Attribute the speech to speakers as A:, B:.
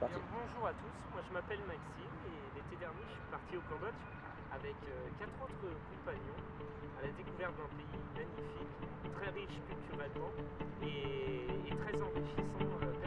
A: parti.
B: Bien, bonjour à tous, moi je m'appelle Maxime et l'été dernier je suis parti au Cambodge avec 4 autres compagnons à la découverte d'un pays magnifique, très riche culturellement et très enrichissant